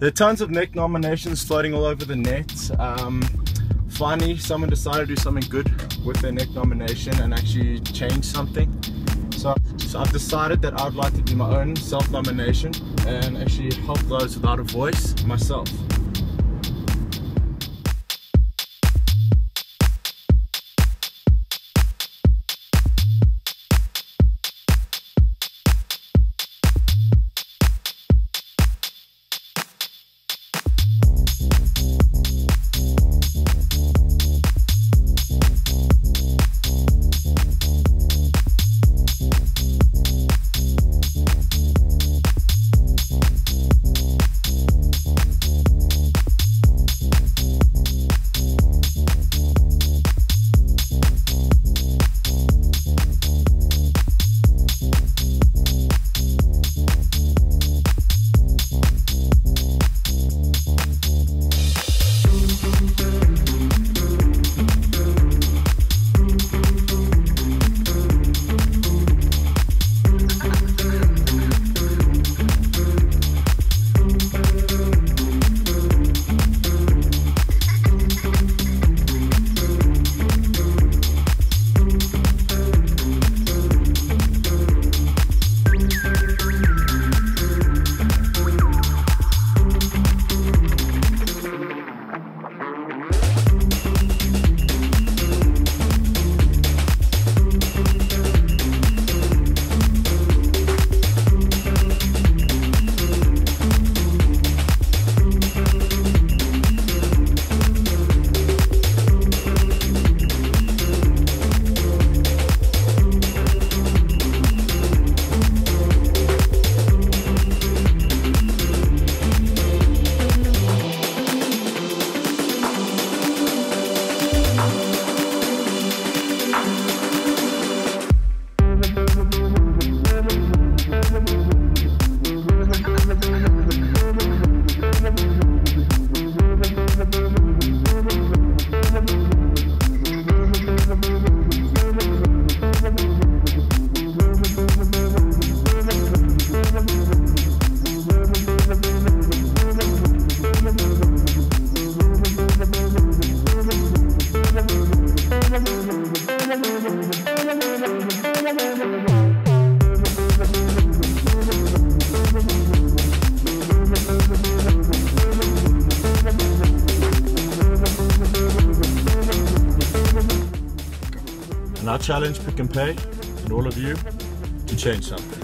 There are tons of Nek nominations floating all over the net. Finally, someone decided to do something good with their Nek nomination and actually change something. So I've decided that I'd like to do my own self-nomination and actually help those without a voice myself. And I challenge Pick and Pay and all of you to change something.